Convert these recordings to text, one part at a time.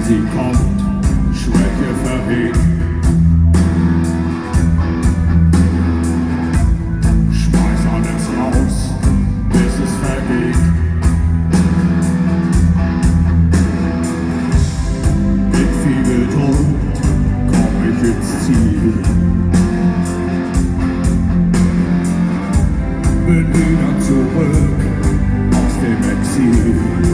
sie kommt, Schrecken verweht. Schmeiß alles raus, bis es vergeht. Mit viel Geduld komm ich ins Ziel. Bin wieder zurück aus dem Exil.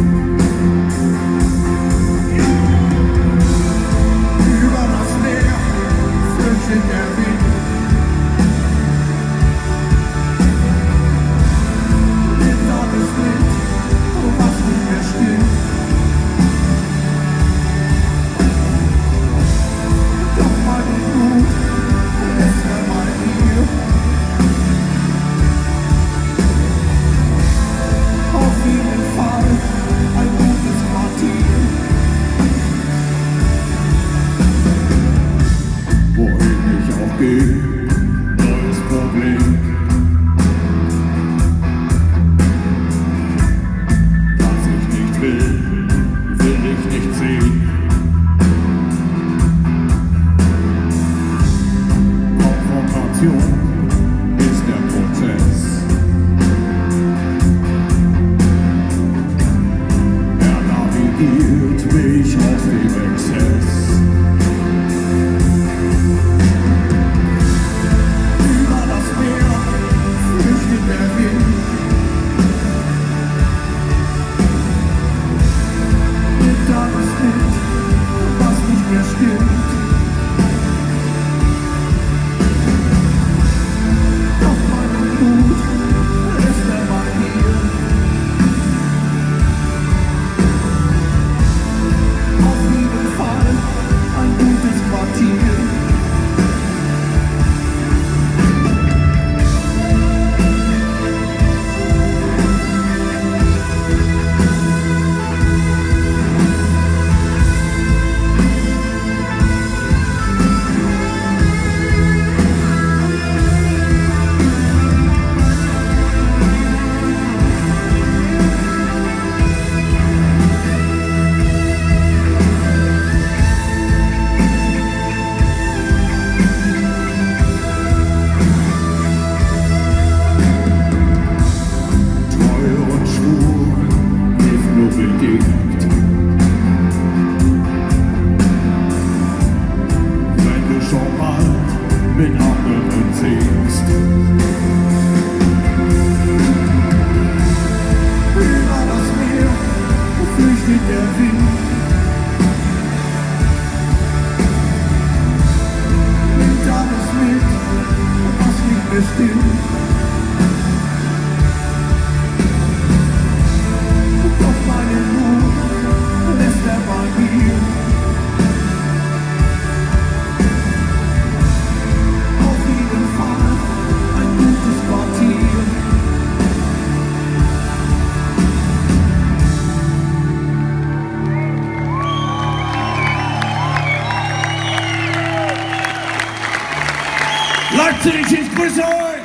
Über das Meer flüchtet der Wind. Nimmt alles mit, was nicht mehr stimmt. Doch meine Blut lässt er mal hier. Auf jeden Fall ein gutes Quartier. Wohin ich auch gehe, neues Problem. Was ich nicht will, will ich nicht sehen. Konfrontation ist der Prozess. Er navigiert mich aus dem Exzess. Über das Meer flüchtet der Wind. Nimmt alles mit, was nicht mehr stimmt. Doch meinen Mut lässt er mal hier. Auf jeden Fall ein gutes Quartier. Wenn du schon bald mit anderen singst. Über das Meer flüchtet der Wind. Nimmt alles mit, was nicht mehr stimmt. Doch meine Mut lässt er mal hier. Auf jeden Fall ein gutes Quartier. Leipzig, ich grüße euch!